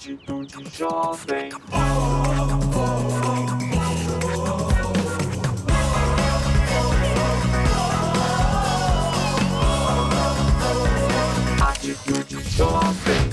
Atitude Jovem. Atitude Jovem.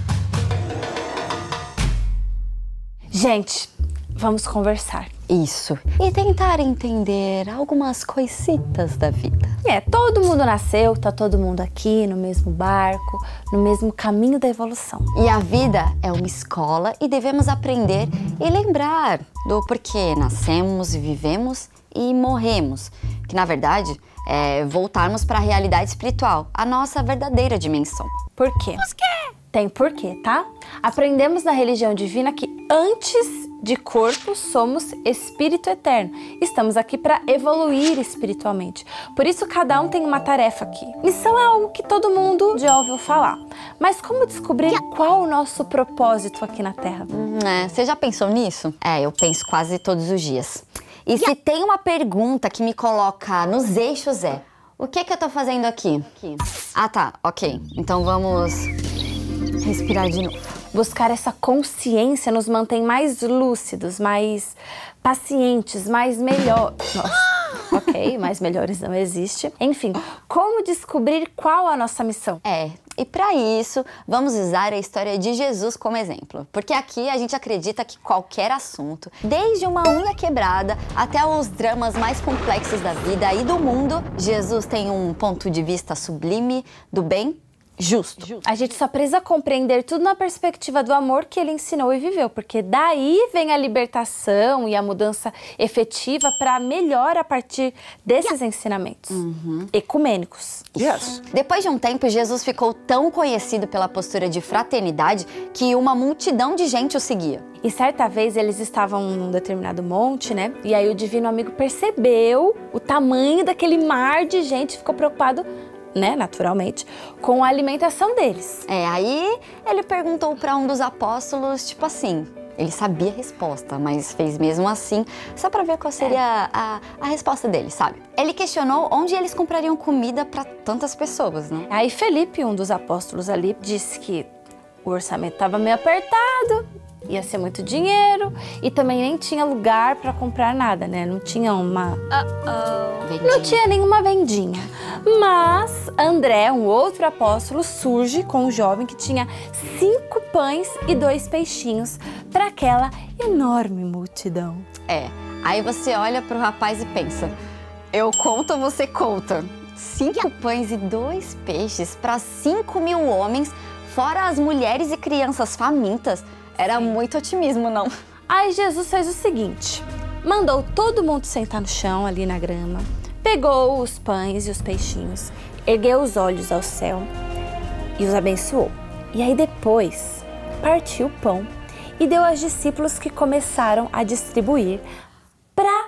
Gente, vamos conversar. Isso. E tentar entender algumas coisitas da vida. Todo mundo nasceu, tá todo mundo aqui no mesmo barco, no mesmo caminho da evolução. E a vida é uma escola e devemos aprender e lembrar do porquê nascemos, vivemos e morremos. Que na verdade é voltarmos para a realidade espiritual, a nossa verdadeira dimensão. Por quê? Tem porquê, tá? Aprendemos na religião divina que antes de corpo somos espírito eterno. Estamos aqui para evoluir espiritualmente. Por isso cada um tem uma tarefa aqui. Missão é algo que todo mundo já ouviu falar. Mas como descobrir qual o nosso propósito aqui na Terra? Você já pensou nisso? Eu penso quase todos os dias. E se tem uma pergunta que me coloca nos eixos o que eu tô fazendo aqui? Ah, tá, ok. Então vamos respirar de novo. Buscar essa consciência nos mantém mais lúcidos, mais pacientes, mais melhores. Ok, mais melhores não existe. Enfim, como descobrir qual a nossa missão? E para isso, vamos usar a história de Jesus como exemplo. Porque aqui a gente acredita que qualquer assunto, desde uma unha quebrada até os dramas mais complexos da vida e do mundo, Jesus tem um ponto de vista sublime, do bem, justo. A gente só precisa compreender tudo na perspectiva do amor que ele ensinou e viveu, porque daí vem a libertação e a mudança efetiva para melhor a partir desses ensinamentos ecumênicos. Depois de um tempo, Jesus ficou tão conhecido pela postura de fraternidade que uma multidão de gente o seguia. E certa vez eles estavam num determinado monte, né? E aí o divino amigo percebeu o tamanho daquele mar de gente e ficou preocupado, né, naturalmente, com a alimentação deles. Aí ele perguntou para um dos apóstolos, tipo assim, ele sabia a resposta, mas fez mesmo assim, só para ver qual seria a resposta dele, sabe? Ele questionou onde eles comprariam comida para tantas pessoas, né? Aí Felipe, um dos apóstolos ali, disse que o orçamento estava meio apertado, ia ser muito dinheiro e também nem tinha lugar para comprar nada, né? Não tinha uma... Não tinha nenhuma vendinha. Mas André, um outro apóstolo, surge com um jovem que tinha 5 pães e 2 peixinhos para aquela enorme multidão. Aí você olha pro rapaz e pensa, eu conto ou você conta? 5 pães e 2 peixes para 5.000 homens, fora as mulheres e crianças famintas. Era muito otimismo, não? Aí Jesus fez o seguinte, mandou todo mundo sentar no chão, ali na grama, pegou os pães e os peixinhos, ergueu os olhos ao céu e os abençoou. E aí depois partiu o pão e deu aos discípulos que começaram a distribuir para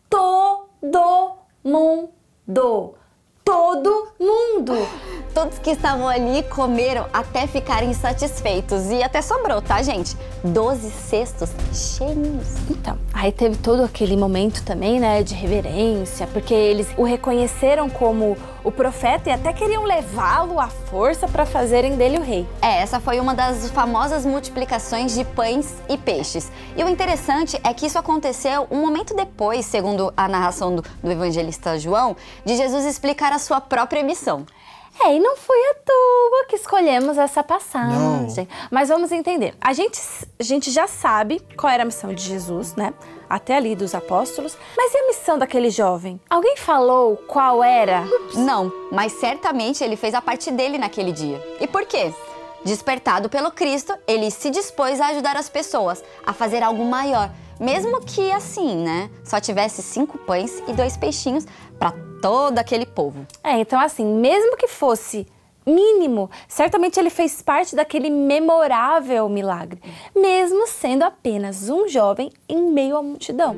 todo mundo. Todo mundo! Todos que estavam ali comeram até ficarem satisfeitos. E até sobrou, tá, gente? 12 cestos cheios. Então, aí teve todo aquele momento também, né, de reverência, porque eles o reconheceram como o profeta e até queriam levá-lo à força para fazerem dele o rei. Essa foi uma das famosas multiplicações de pães e peixes. E o interessante é que isso aconteceu um momento depois, segundo a narração do evangelista João, de Jesus explicar a sua própria missão. E não foi à toa que escolhemos essa passagem. Mas vamos entender. A gente já sabe qual era a missão de Jesus, né? Até ali dos apóstolos. Mas e a missão daquele jovem? Alguém falou qual era? Não, mas certamente ele fez a parte dele naquele dia. E por quê? Despertado pelo Cristo, ele se dispôs a ajudar as pessoas a fazer algo maior. Mesmo que assim, né? Só tivesse 5 pães e 2 peixinhos para todo aquele povo. Então assim, mesmo que fosse mínimo, certamente ele fez parte daquele memorável milagre, mesmo sendo apenas um jovem em meio à multidão.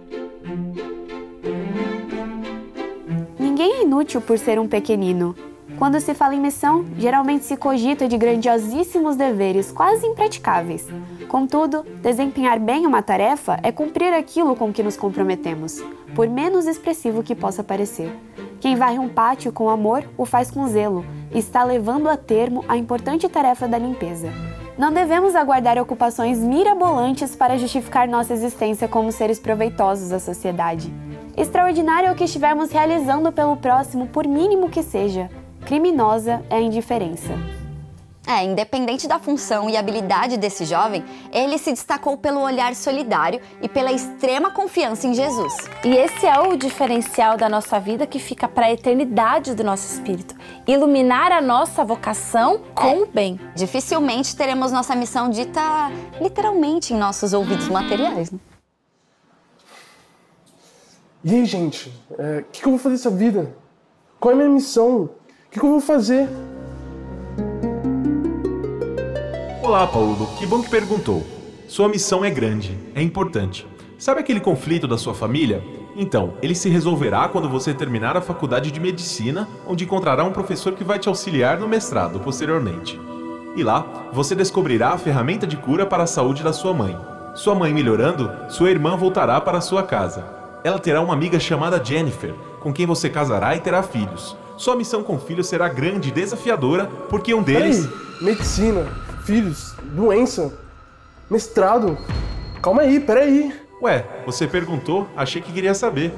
Ninguém é inútil por ser um pequenino. Quando se fala em missão, geralmente se cogita de grandiosíssimos deveres, quase impraticáveis. Contudo, desempenhar bem uma tarefa é cumprir aquilo com que nos comprometemos, por menos expressivo que possa parecer. Quem varre um pátio com amor, o faz com zelo, e está levando a termo a importante tarefa da limpeza. Não devemos aguardar ocupações mirabolantes para justificar nossa existência como seres proveitosos à sociedade. Extraordinário é o que estivermos realizando pelo próximo, por mínimo que seja. Criminosa é a indiferença. Independente da função e habilidade desse jovem, ele se destacou pelo olhar solidário e pela extrema confiança em Jesus. E esse é o diferencial da nossa vida que fica para a eternidade do nosso espírito. Iluminar a nossa vocação com o bem. Dificilmente teremos nossa missão dita literalmente em nossos ouvidos materiais, né? E aí, gente? O que eu vou fazer nessa vida? Qual é a minha missão? O que eu vou fazer? Olá, Paulo. Que bom que perguntou. Sua missão é grande, é importante. Sabe aquele conflito da sua família? Então, ele se resolverá quando você terminar a faculdade de medicina, onde encontrará um professor que vai te auxiliar no mestrado posteriormente. E lá, você descobrirá a ferramenta de cura para a saúde da sua mãe. Sua mãe melhorando, sua irmã voltará para sua casa. Ela terá uma amiga chamada Jennifer, com quem você casará e terá filhos. Sua missão com filhos será grande e desafiadora, porque um deles... Peraí, medicina, filhos, doença, mestrado... Calma aí, peraí. Ué, você perguntou, achei que queria saber.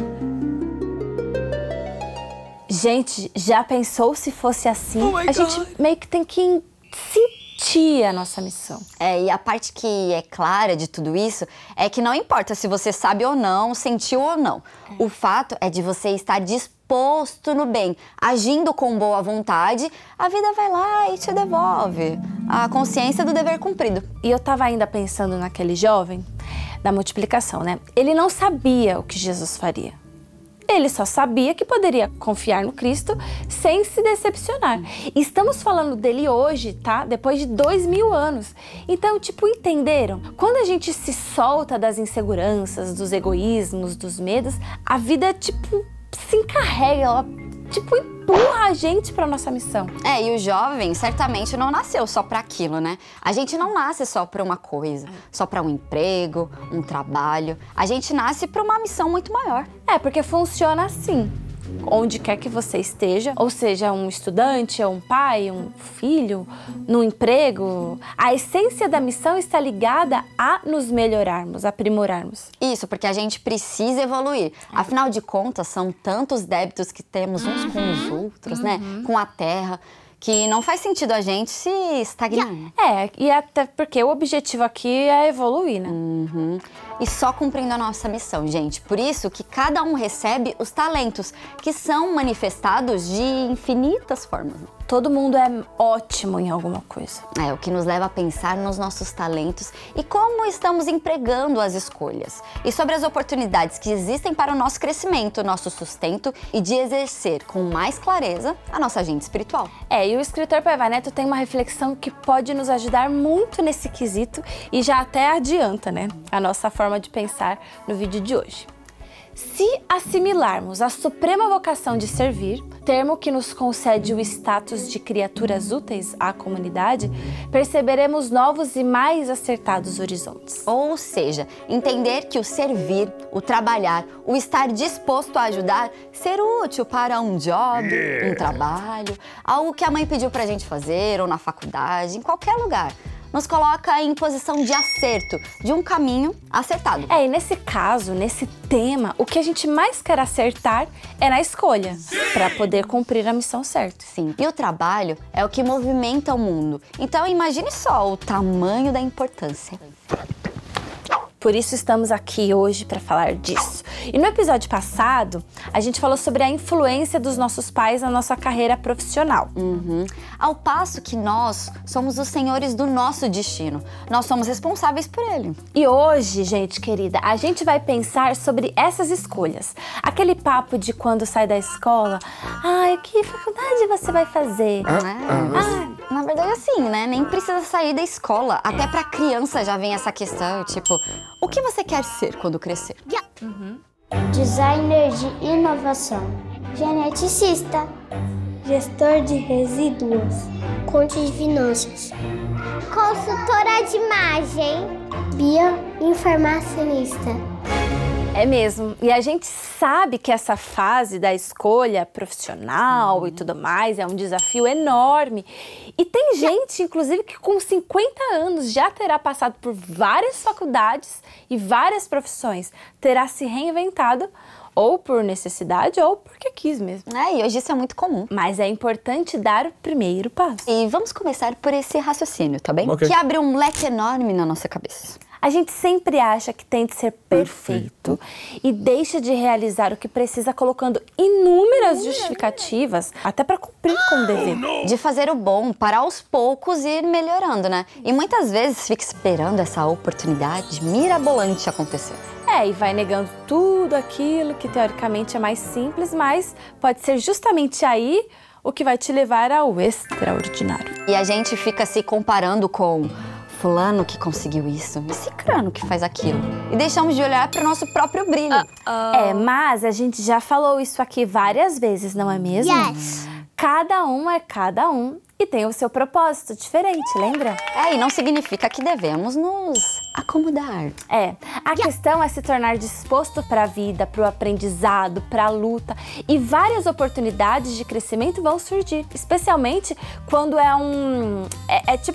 Gente, já pensou se fosse assim? A gente meio que tem que sentir a nossa missão. E a parte que é clara de tudo isso é que não importa se você sabe ou não, sentiu ou não. O fato é de você estar disposto no bem, agindo com boa vontade, a vida vai lá e te devolve a consciência do dever cumprido. E eu tava ainda pensando naquele jovem da multiplicação, né? Ele não sabia o que Jesus faria. Ele só sabia que poderia confiar no Cristo sem se decepcionar. E estamos falando dele hoje, tá? Depois de 2000 anos. Então, entenderam? Quando a gente se solta das inseguranças, dos egoísmos, dos medos, a vida, se encarrega, ela, empurra a gente para nossa missão. E o jovem certamente não nasceu só para aquilo, né? A gente não nasce só para uma coisa, só para um emprego, um trabalho. A gente nasce para uma missão muito maior. Porque funciona assim. Onde quer que você esteja, ou seja, um estudante, ou um pai, um filho, no emprego, a essência da missão está ligada a nos melhorarmos, aprimorarmos. Isso, porque a gente precisa evoluir. Afinal de contas, são tantos débitos que temos uns com os outros, né? Com a terra, que não faz sentido a gente se estagnar. E até porque o objetivo aqui é evoluir, né? E só cumprindo a nossa missão, gente. Por isso que cada um recebe os talentos, que são manifestados de infinitas formas. Todo mundo é ótimo em alguma coisa. O que nos leva a pensar nos nossos talentos e como estamos empregando as escolhas. E sobre as oportunidades que existem para o nosso crescimento, nosso sustento e de exercer com mais clareza a nossa agenda espiritual. E o escritor Paiva Neto tem uma reflexão que pode nos ajudar muito nesse quesito e já até adianta, né, a nossa forma de pensar no vídeo de hoje. Se assimilarmos a suprema vocação de servir, termo que nos concede o status de criaturas úteis à comunidade, perceberemos novos e mais acertados horizontes. Ou seja, entender que o servir, o trabalhar, o estar disposto a ajudar, ser útil para um job, um trabalho, algo que a mãe pediu pra gente fazer ou na faculdade, em qualquer lugar, nos coloca em posição de acerto, de um caminho acertado. E nesse caso, nesse tema, o que a gente mais quer acertar é na escolha, para poder cumprir a missão certa. Sim. E o trabalho é o que movimenta o mundo. Então imagine só o tamanho da importância. Por isso estamos aqui hoje para falar disso. E no episódio passado, a gente falou sobre a influência dos nossos pais na nossa carreira profissional. Ao passo que nós somos os senhores do nosso destino. Nós somos responsáveis por ele. E hoje, gente querida, a gente vai pensar sobre essas escolhas. Aquele papo de quando sai da escola, que faculdade você vai fazer? Na verdade, assim, né? Nem precisa sair da escola. Até pra criança já vem essa questão, o que você quer ser quando crescer? Designer de inovação, geneticista, gestor de resíduos, coach de finanças, consultora de imagem, bioinformacionista. É mesmo. E a gente sabe que essa fase da escolha profissional e tudo mais é um desafio enorme. E tem gente, inclusive, que com 50 anos já terá passado por várias faculdades e várias profissões, terá se reinventado ou por necessidade ou porque quis mesmo. E hoje isso é muito comum. Mas é importante dar o primeiro passo. E vamos começar por esse raciocínio, tá bem? Ok. Que abre um leque enorme na nossa cabeça. A gente sempre acha que tem de ser perfeito e deixa de realizar o que precisa colocando inúmeras justificativas até para cumprir com o dever. De fazer o bom para aos poucos ir melhorando, né? E muitas vezes fica esperando essa oportunidade mirabolante acontecer. E vai negando tudo aquilo que teoricamente é mais simples, mas pode ser justamente aí o que vai te levar ao extraordinário. E a gente fica se comparando com fulano que conseguiu isso e cicrano que faz aquilo. E deixamos de olhar para o nosso próprio brilho. Mas a gente já falou isso aqui várias vezes, não é mesmo? Yes. Cada um é cada um e tem o seu propósito diferente, lembra? E não significa que devemos nos acomodar. A questão é se tornar disposto para a vida, para o aprendizado, para a luta. E várias oportunidades de crescimento vão surgir, especialmente quando é tipo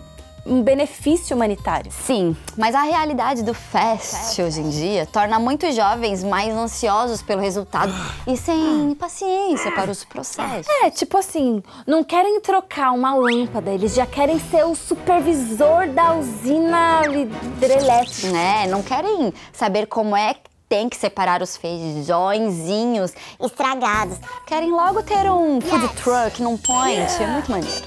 um benefício humanitário. Sim, mas a realidade do fast hoje em dia torna muitos jovens mais ansiosos pelo resultado e sem paciência para os processos. Tipo assim, não querem trocar uma lâmpada, eles já querem ser o supervisor da usina hidrelétrica. Não querem saber como é que tem que separar os feijõezinhos Estragados. Querem logo ter um food truck num point. É muito maneiro.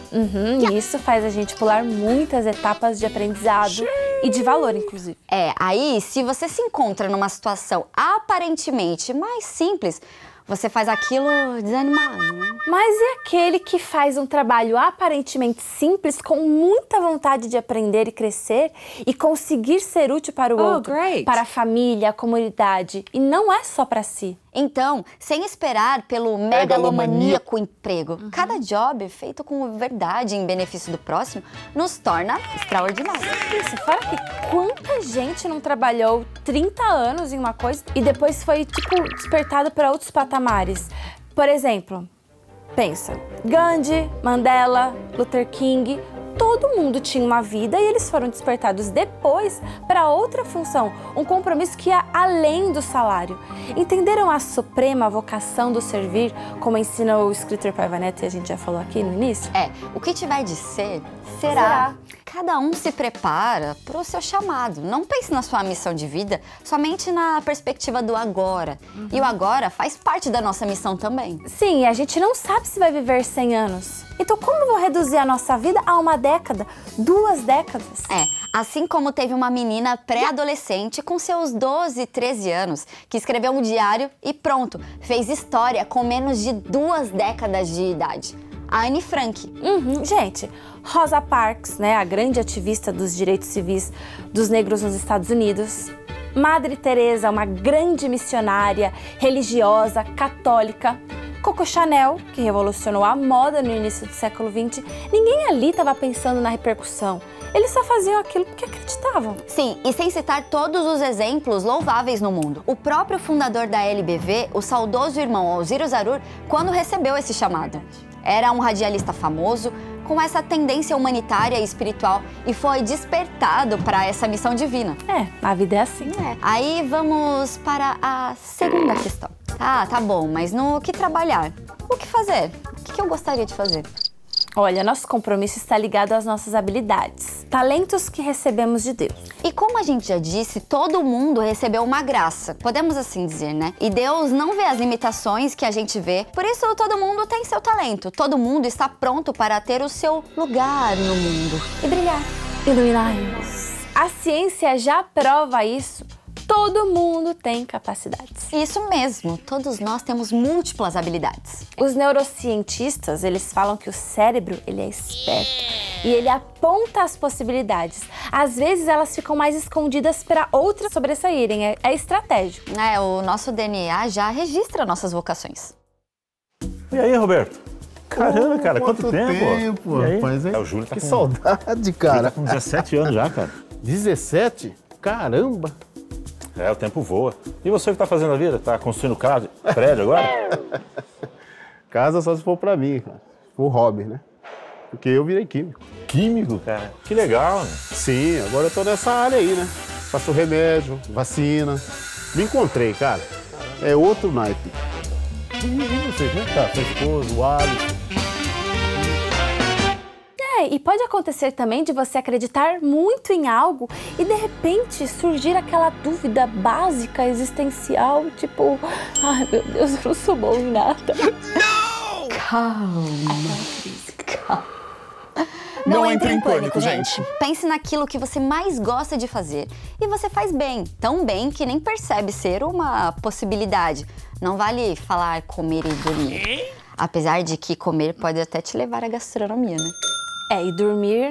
E isso faz a gente pular muitas etapas de aprendizado e de valor, inclusive. Aí, se você se encontra numa situação aparentemente mais simples, você faz aquilo desanimado, né? Mas e aquele que faz um trabalho aparentemente simples, com muita vontade de aprender e crescer e conseguir ser útil para o outro, para a família, a comunidade, e não é só para si? Então, sem esperar pelo megalomaníaco emprego, cada job feito com verdade em benefício do próximo nos torna extraordinário. Isso, fora que quanta gente não trabalhou 30 anos em uma coisa e depois foi, despertado para outros patamares. Por exemplo, pensa, Gandhi, Mandela, Luther King, todo mundo tinha uma vida e eles foram despertados depois para outra função, um compromisso que ia além do salário. Entenderam a suprema vocação do servir, como ensina o escritor Paiva Neto, e a gente já falou aqui no início? O que tiver de ser, será. Cada um se prepara para o seu chamado. Não pense na sua missão de vida somente na perspectiva do agora. E o agora faz parte da nossa missão também. Sim, a gente não sabe se vai viver 100 anos. Então como vou reduzir a nossa vida a uma década, 2 décadas? Assim como teve uma menina pré-adolescente com seus 12, 13 anos, que escreveu um diário e pronto, fez história com menos de 2 décadas de idade. A Anne Frank. Gente, Rosa Parks, a grande ativista dos direitos civis dos negros nos Estados Unidos. Madre Teresa, uma grande missionária, religiosa, católica. Coco Chanel, que revolucionou a moda no início do século XX. Ninguém ali estava pensando na repercussão. Eles só faziam aquilo porque acreditavam. Sim, e sem citar todos os exemplos louváveis no mundo. O próprio fundador da LBV, o saudoso irmão Alziro Zarur, quando recebeu esse chamado. Era um radialista famoso, com essa tendência humanitária e espiritual, e foi despertado para essa missão divina. A vida é assim. Aí vamos para a segunda questão. Tá bom, mas no que trabalhar? O que fazer? O que eu gostaria de fazer? Olha, nosso compromisso está ligado às nossas habilidades, talentos que recebemos de Deus. E como a gente já disse, todo mundo recebeu uma graça, podemos assim dizer, né? E Deus não vê as limitações que a gente vê, por isso todo mundo tem seu talento, todo mundo está pronto para ter o seu lugar no mundo e brilhar. Iluminai-nos. A ciência já prova isso. Todo mundo tem capacidades. Isso mesmo, todos nós temos múltiplas habilidades. Os neurocientistas, eles falam que o cérebro, ele é esperto e ele aponta as possibilidades. Às vezes elas ficam mais escondidas para outras sobressaírem, é estratégico. O nosso DNA já registra nossas vocações. E aí, Roberto? Caramba, cara, quanto tempo? Rapaz, É o Júlio tá que com... saudade, cara. Com 17 anos já, cara. 17? Caramba! O tempo voa. E você, o que tá fazendo a vida? Tá construindo casa, prédio agora? Casa só se for pra mim, cara. For hobby, né? Porque eu virei químico. Químico, cara? Que legal, né? Sim, agora eu tô nessa área aí, né? Faço remédio, vacina. Me encontrei, cara. É outro naipe. E você, como é que tá? Sua esposa, o Alisson? E pode acontecer também de você acreditar muito em algo e de repente surgir aquela dúvida básica, existencial, tipo, ai meu Deus, eu não sou bom em nada. Calma. Não entre em pânico, gente. Pense naquilo que você mais gosta de fazer e você faz bem, tão bem que nem percebe ser uma possibilidade. Não vale falar comer e dormir. Apesar de que comer pode até te levar à gastronomia, né? E dormir...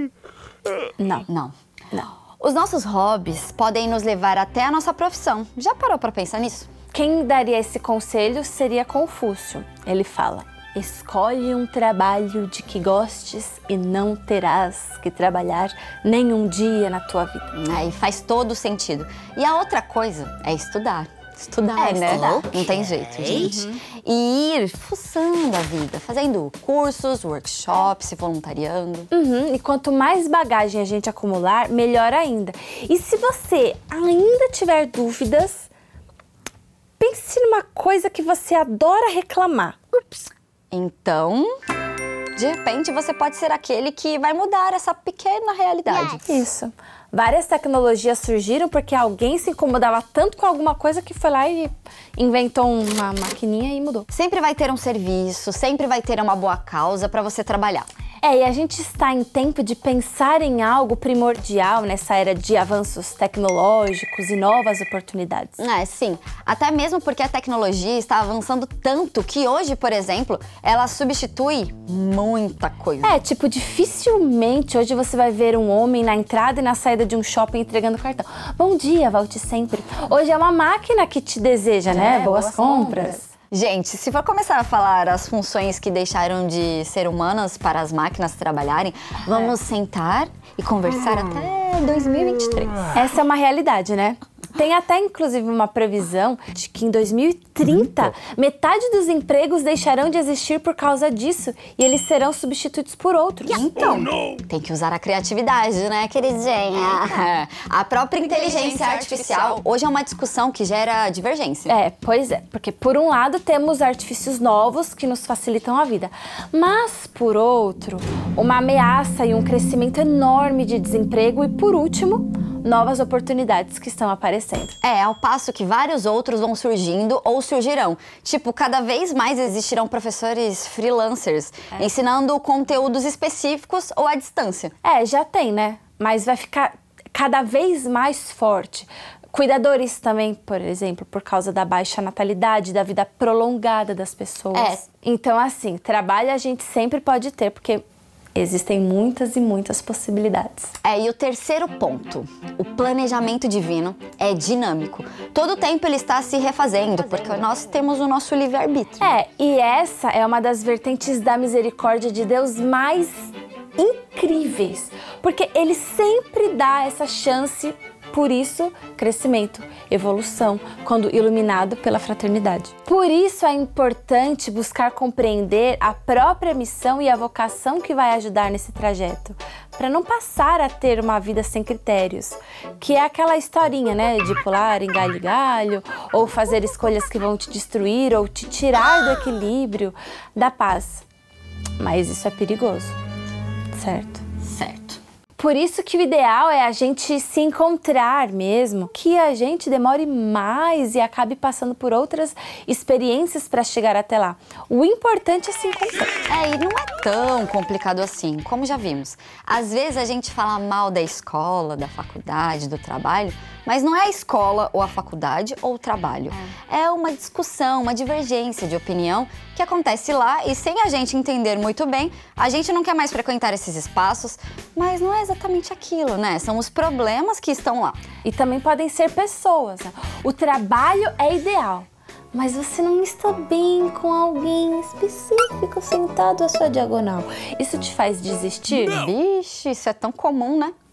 Não. Os nossos hobbies podem nos levar até a nossa profissão. Já parou pra pensar nisso? Quem daria esse conselho seria Confúcio. Ele fala: escolhe um trabalho de que gostes e não terás que trabalhar nenhum dia na tua vida. E faz todo sentido. E a outra coisa é estudar. Estudar, né? Estudar. Não tem jeito, gente. E ir fuçando a vida, fazendo cursos, workshops, se voluntariando. E quanto mais bagagem a gente acumular, melhor ainda. E se você ainda tiver dúvidas, pense numa coisa que você adora reclamar. Então, de repente, você pode ser aquele que vai mudar essa pequena realidade. Isso. Várias tecnologias surgiram porque alguém se incomodava tanto com alguma coisa que foi lá e inventou uma maquininha e mudou. Sempre vai ter um serviço, sempre vai ter uma boa causa para você trabalhar. E a gente está em tempo de pensar em algo primordial nessa era de avanços tecnológicos e novas oportunidades. Sim. Até mesmo porque a tecnologia está avançando tanto que hoje, por exemplo, ela substitui muita coisa. Dificilmente hoje você vai ver um homem na entrada e na saída de um shopping entregando cartão. Bom dia, volte sempre. Hoje é uma máquina que te deseja, né? Boas compras. Gente, se for começar a falar as funções que deixaram de ser humanas para as máquinas trabalharem, vamos sentar e conversar até 2023. Essa é uma realidade, né? Tem até, inclusive, uma previsão de que em 2030, metade dos empregos deixarão de existir por causa disso e eles serão substituídos por outros. Então, tem que usar a criatividade, né, queridinha? A própria inteligência artificial hoje é uma discussão que gera divergência. Pois é, porque por um lado temos artifícios novos que nos facilitam a vida, mas por outro, uma ameaça e um crescimento enorme de desemprego e, por último, novas oportunidades que estão aparecendo. Ao passo que vários outros vão surgindo ou surgirão. Cada vez mais existirão professores freelancers ensinando conteúdos específicos ou à distância. Já tem, né? Mas vai ficar cada vez mais forte. Cuidadores também, por exemplo, por causa da baixa natalidade, da vida prolongada das pessoas. Então, assim, trabalho a gente sempre pode ter, porque existem muitas e muitas possibilidades. E o terceiro ponto, o planejamento divino é dinâmico. Todo tempo ele está se refazendo, porque nós temos o nosso livre-arbítrio. E essa é uma das vertentes da misericórdia de Deus mais incríveis, porque ele sempre dá essa chance. Por isso, crescimento, evolução, quando iluminado pela fraternidade. Por isso é importante buscar compreender a própria missão e a vocação que vai ajudar nesse trajeto, para não passar a ter uma vida sem critérios, que é aquela historinha, né, de pular em galho em galho, ou fazer escolhas que vão te destruir ou te tirar do equilíbrio, da paz. Mas isso é perigoso, certo? Certo. Por isso que o ideal é a gente se encontrar mesmo, que a gente demore mais e acabe passando por outras experiências para chegar até lá. O importante é se encontrar. E não é tão complicado assim, como já vimos. Às vezes a gente fala mal da escola, da faculdade, do trabalho, mas não é a escola ou a faculdade ou o trabalho. É uma discussão, uma divergência de opinião que acontece lá e sem a gente entender muito bem, a gente não quer mais frequentar esses espaços, mas não é exatamente aquilo, né? São os problemas que estão lá. E também podem ser pessoas, né? O trabalho é ideal, mas você não está bem com alguém específico sentado à sua diagonal. Isso te faz desistir? Vixe, isso é tão comum, né?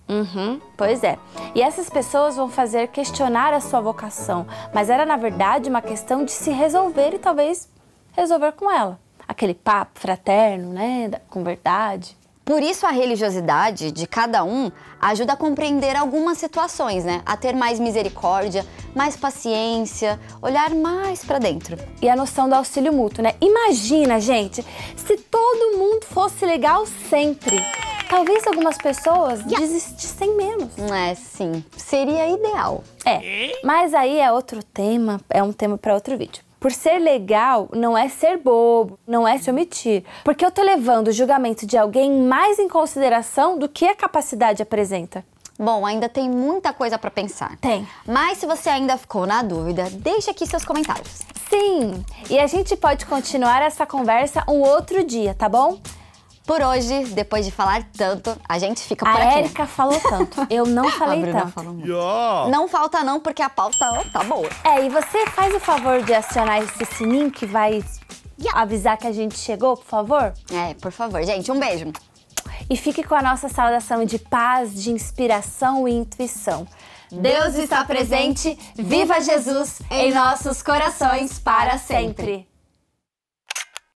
Pois é. E essas pessoas vão fazer questionar a sua vocação, mas era na verdade uma questão de se resolver e talvez resolver com ela. Aquele papo fraterno, né, com verdade. Por isso a religiosidade de cada um ajuda a compreender algumas situações, né? A ter mais misericórdia, mais paciência, olhar mais pra dentro. E a noção do auxílio mútuo, né? Imagina, gente, se todo mundo fosse legal sempre. Talvez algumas pessoas desistissem menos. É, sim. Seria ideal. Mas aí é outro tema, é um tema para outro vídeo. Por ser legal, não é ser bobo, não é se omitir. Porque eu tô levando o julgamento de alguém mais em consideração do que a capacidade apresenta. Bom, ainda tem muita coisa pra pensar. Tem. Mas se você ainda ficou na dúvida, deixa aqui seus comentários. Sim, e a gente pode continuar essa conversa um outro dia, tá bom? Por hoje, depois de falar tanto, a gente fica por A aqui. Érica falou tanto, eu não falei A Bruna tanto. falou muito. Não falta não, porque a pauta tá boa. E você faz o favor de acionar esse sininho que vai avisar que a gente chegou, por favor? Por favor, gente, um beijo. E fique com a nossa saudação de paz, de inspiração e intuição. Deus está presente, viva Jesus em nossos corações para sempre.